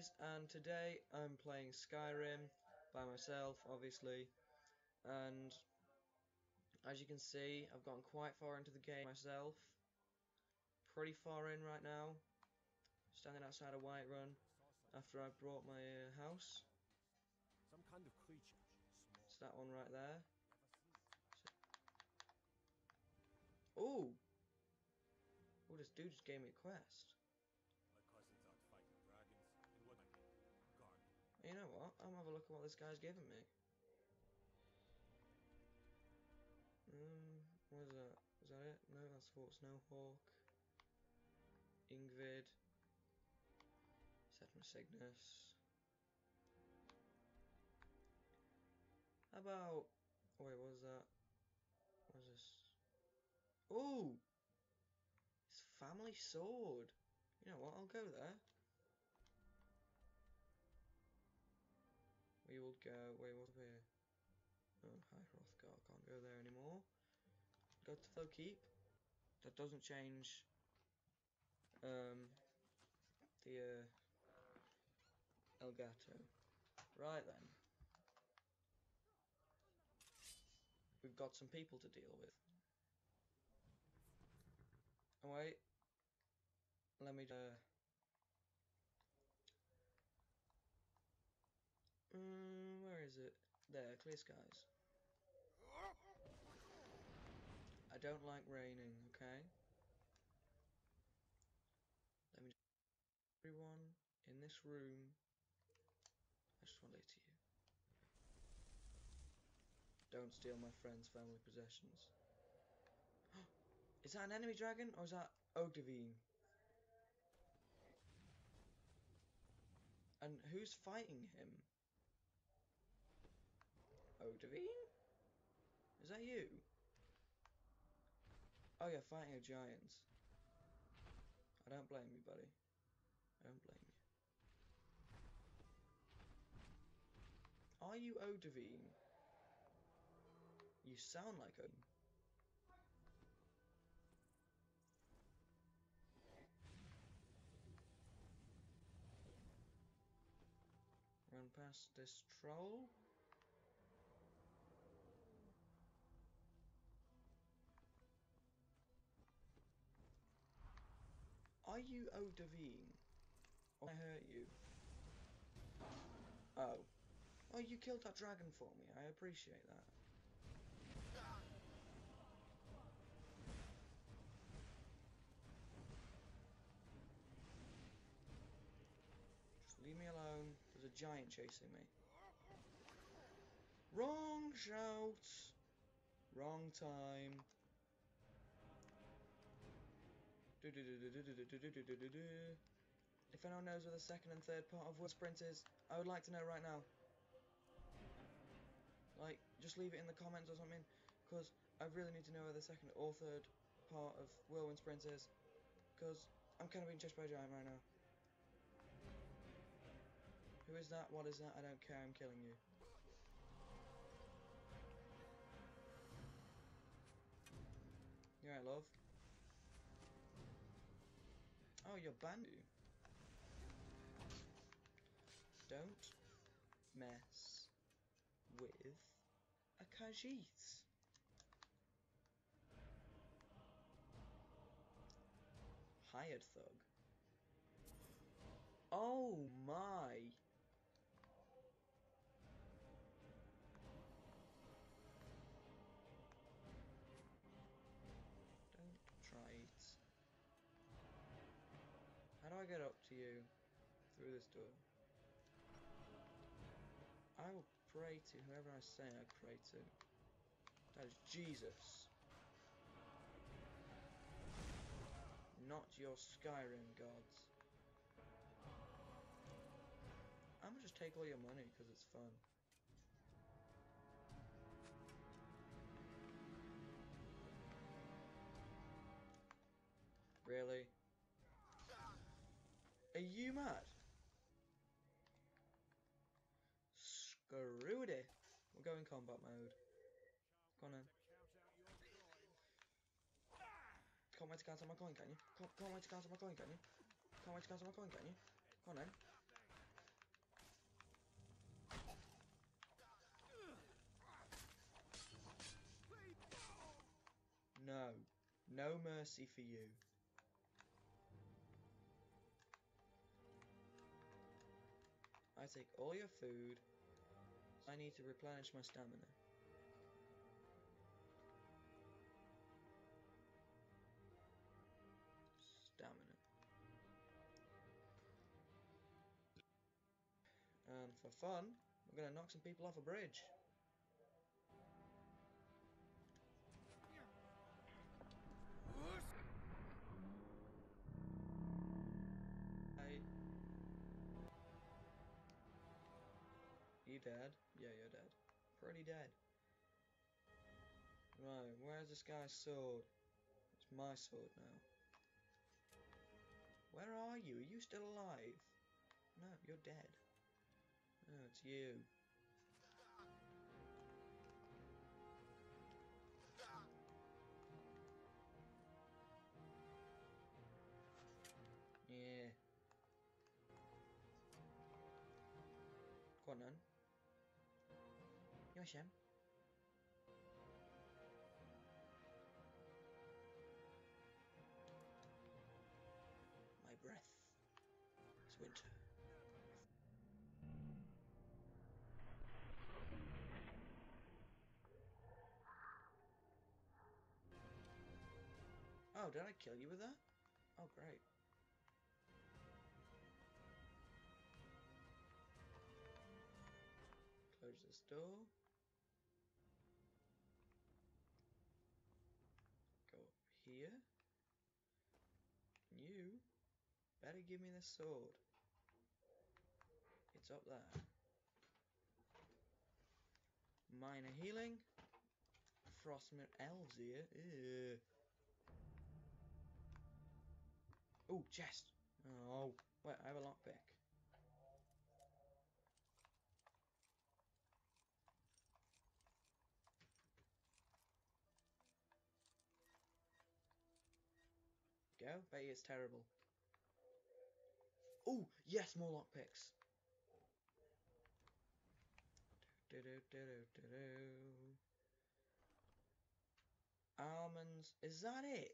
guys, and today I'm playing Skyrim by myself, obviously, and as you can see, I've gotten quite far into the game myself, pretty far in right now, standing outside of Whiterun after I brought my house. Some kind of creature. It's that one right there. Oh, this dude just gave me a quest. My cousin's out fighting dragons, and what I mean, guard. You know what? I'm gonna have a look at what this guy's giving me. What is that? Is that it? No, that's Fort Snowhawk. Ingvid. Settled Cygnus. How about... Wait, what was that? What is this? Oh! It's family sword. You know what? I'll go there. We will go... Wait, what's up here? Oh, hi, Hrothgar. Can't go there anymore. Go to Flokeep. That doesn't change... the... Elgato. Right then. We've got some people to deal with. Oh wait. Let me where is it? There, clear skies. I don't like raining, okay? Let me everyone in this room. I just want to say to you. Don't steal my friend's family possessions. Is that an enemy dragon or is that Ogdevine? And who's fighting him? Ogdevine? Is that you? Oh yeah, fighting a giant. I don't blame you, buddy. I don't blame you. Are you Ogdevine? You sound like Odin. Run past this troll. Are you Ogdevine? Or I hurt you? Oh. Oh, you killed that dragon for me. I appreciate that. Just leave me alone. There's a giant chasing me. Wrong shout. Wrong time. If anyone knows where the second and third part of Will Sprint is, I would like to know right now. Like, just leave it in the comments or something, because I really need to know where the second or third part of Whirlwind Sprint is, because I'm kind of being chased by a giant right now. Who is that? What is that? I don't care, I'm killing you. You alright, love? Oh, you're Bandu. Don't mess with a Khajiit. Hired thug. Oh my! Don't try it. How do I get up to you? Through this door. I will pray to whoever I say I pray to. That is Jesus. Not your Skyrim gods. I'm gonna just take all your money because it's fun. Really? Are you mad? Screw it. We'll go in combat mode. Go on then. Can't wait to cancel my coin, can you? Can't wait to cancel my coin, can you? Can't wait to cancel my coin, can you? Go on then. No mercy for you. I take all your food. I need to replenish my stamina. And for fun, we're gonna knock some people off a bridge. You dead? Yeah, you're dead. Pretty dead. Right, where's this guy's sword? It's my sword now. Where are you? Are you still alive? No, you're dead. No, it's you. Yeah. Go on then. You're Shem. My breath is winter. Oh, did I kill you with that? Oh, great. Close this door. Go up here. You better give me the sword. It's up there. Minor healing. Frostmere elves here. Ew. Oh, chest. Oh, wait, I have a lockpick. Go. Bet you it's terrible. Oh, yes, more lockpicks. Almonds. Is that it?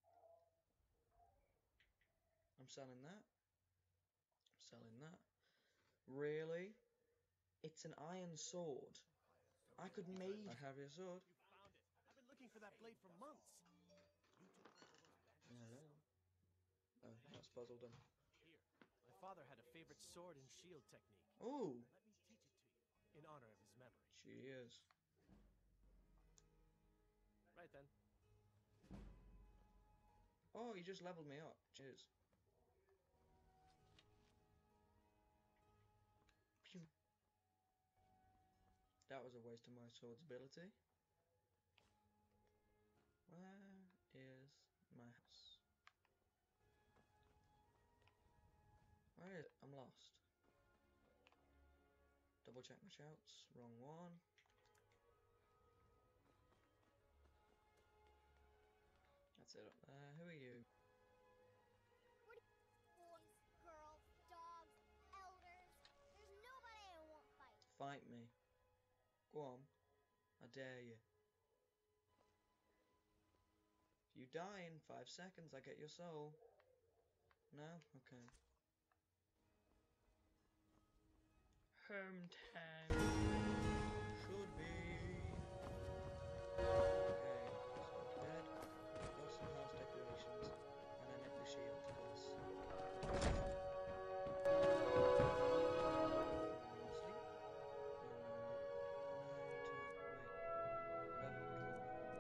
I'm selling that. I'm selling that. Really? It's an iron sword. I could make. I have your sword. You found it. I've been looking for that blade for months. You took one of those back. Hello. Oh, that's Puzzledom. Here. My father had a favorite sword and shield technique. Oh, Let me teach it to you in honor of his memory. cheers. Right then. Oh, you just leveled me up. Cheers. Pew. That was a waste of my sword's ability. Where is my house? Where is it? I'm lost. Double check my shouts. Wrong one. That's it up there. Who are you? What boys, girls, dogs, elders. There's nobody I won't fight. Fight me. Go on. I dare you. If you die in 5 seconds, I get your soul. No? Okay. Hometown. Should be. Okay, so dead. Got some house decorations. And I nicked the shield, because... Sleep? No, 9 to... Wait. 11, 12,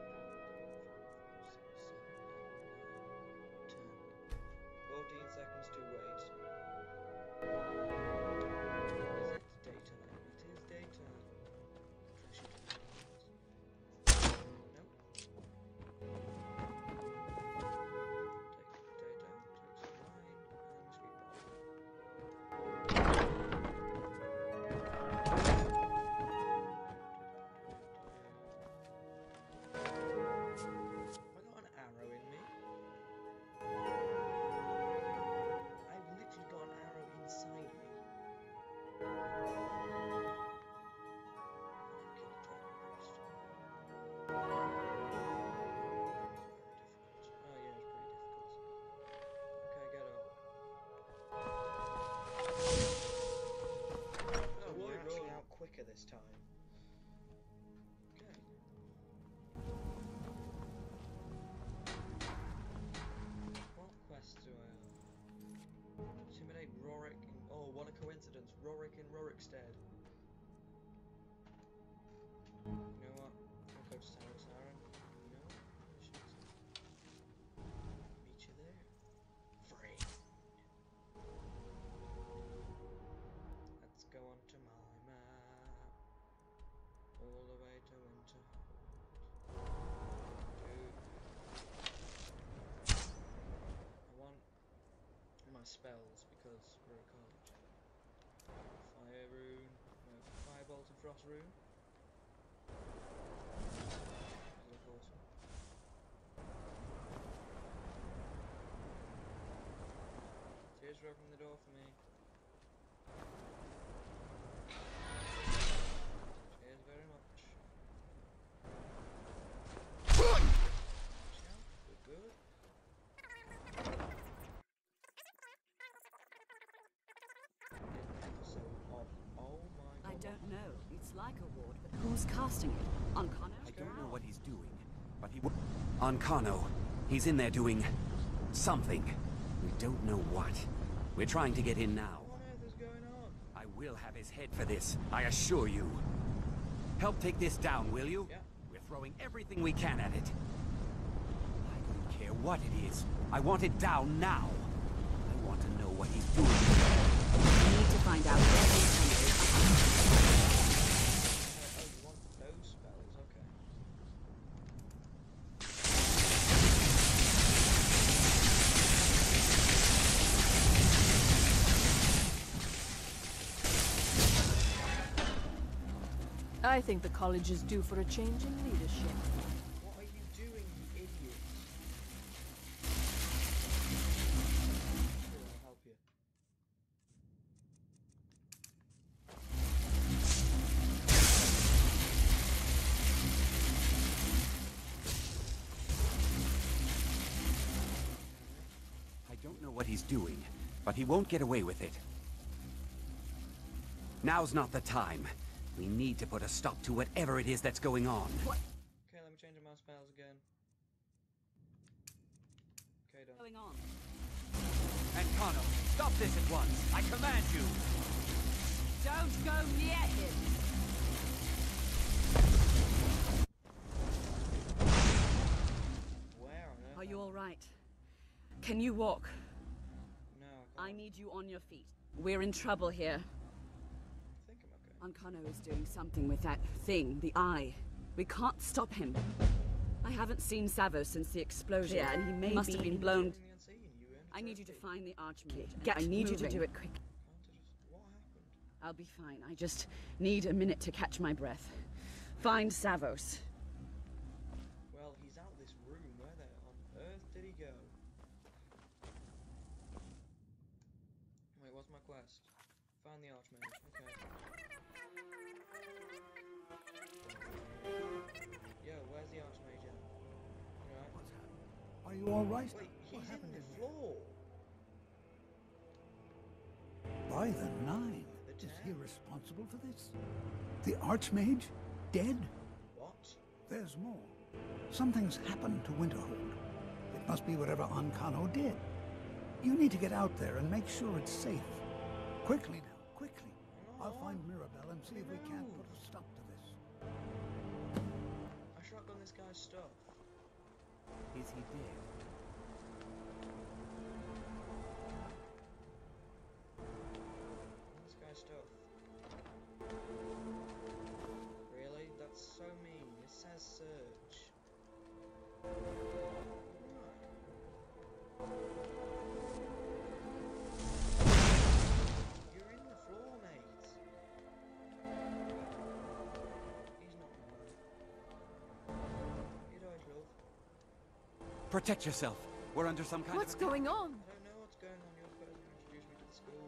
13, 14, 15, 16, 17, 18, 19, 10. 14 seconds to wait. Is it daytime? It is daytime. Rorik in Rorikstead. You know what? I'll go to Savos Aaron. You know what? I should meet you there. Free. Let's go on to my map. All the way to Winterhold. I want my spells because we're a college. Fire rune, firebolt and frost rune. These look awesome. Tears for opening the door for me. Cheers very much. Good, good. I don't know. It's like a ward, but who's casting it? Ancano? I don't know what he's doing, but he... Ancano. He's in there doing... something. We don't know what. We're trying to get in now. What on earth is going on? I will have his head for this, I assure you. Help take this down, will you? Yeah. We're throwing everything we can at it. I don't care what it is. I want it down now. I want to know what he's doing. We need to find out where he's Oh, you want those spells? Okay. I think the college is due for a change in leadership. What are you doing, you idiot? Here, I'll help you. I don't know what he's doing, but he won't get away with it. Now's not the time. We need to put a stop to whatever it is that's going on. What? Okay, let me change my spells again. Okay, done. going on? Ancano, stop this at once! I command you! Don't go near him! Where on earth? Are you alright? Can you walk? No, I I can't. need you on your feet. We're in trouble here. I think I'm okay. Ancano is doing something with that thing, the eye. We can't stop him. I haven't seen Savos since the explosion. Yeah, and he must have been blown. In the unseen, you earned a I need you to trophy. find the Archmage. I need you to do it quick. Can't I just... What happened? I'll be fine. I just need a minute to catch my breath. Find Savos. Well, he's out this room. Where the on earth did he go? Wait, what's my quest? Find the Archmage. Okay. Yo, where's the Archmage at? You alright? What's happening? Are you all right? Wait, What he's happened in the in floor. By the Nine. The Is town? he responsible for this? The Archmage? Dead? What? There's more. Something's happened to Winterhold. It must be whatever Ancano did. You need to get out there and make sure it's safe. Quickly now, quickly. I'll find Mirabelle and see if we can't put a stop to this. I shotgun this guy's stuff. Is he dead? This guy's stuff. Really? That's so mean. It says search. You're in the floor, mate. He's not mine. You know it, love. Protect yourself. We're under some kind What's of... going on? I don't know what's going on. You're the person who introduced me to the school.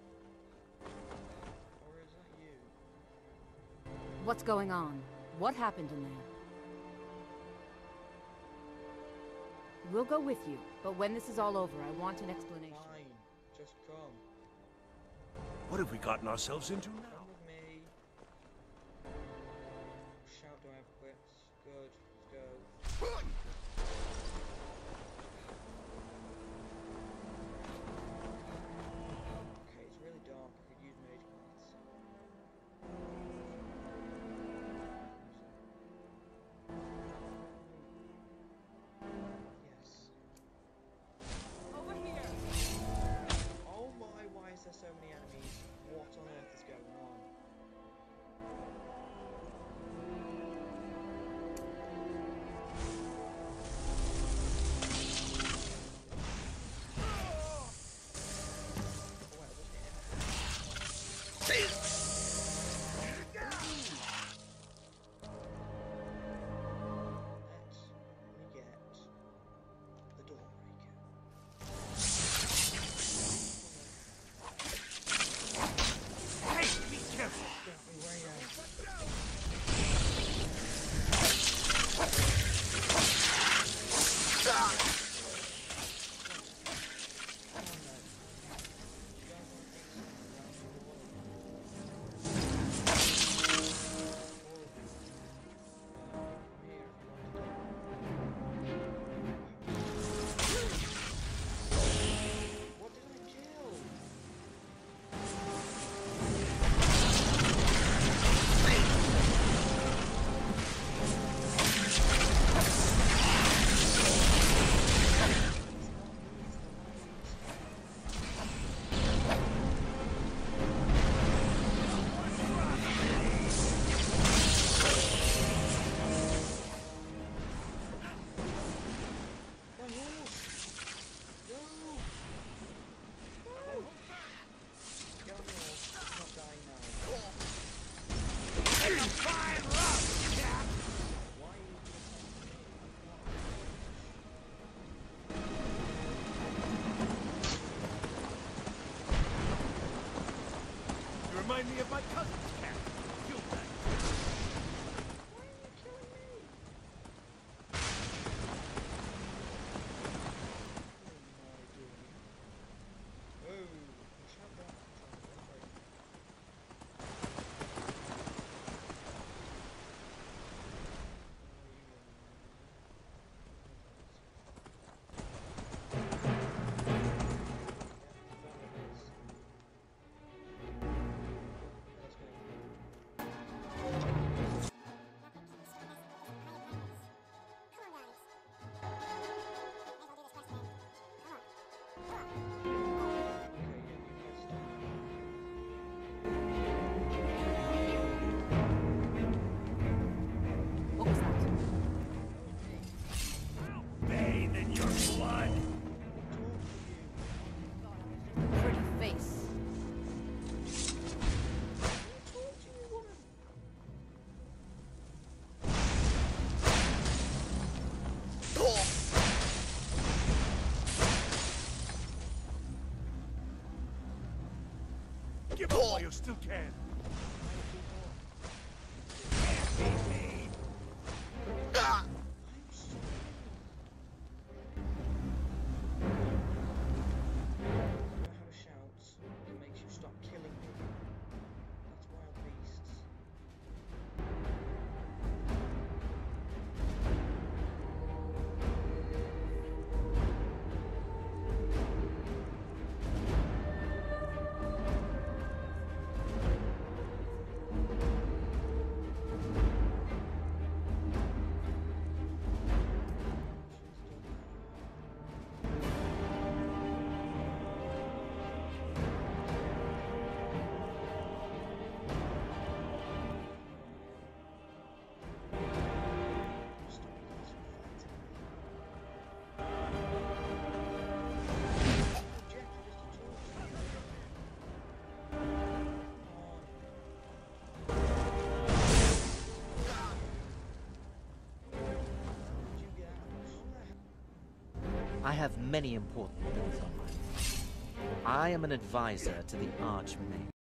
Or is that you? What's going on? What happened in there? We'll go with you, but when this is all over, I want an explanation. Fine. Just come. What have we gotten ourselves into now? Come with me. Shout, do I have quits? Good. Let's go. Okay, it's really dark. I could use mage of my cousin's cat. Kill that. Why are you killing me? What am I doing? Oh, shut that. What was that? Bathe in your blood. Pretty face. Give up while you still can. Can't beat me. How shouts that makes you stop killing me. That's wild beasts. I have many important things on my mind. I am an advisor to the Archmage.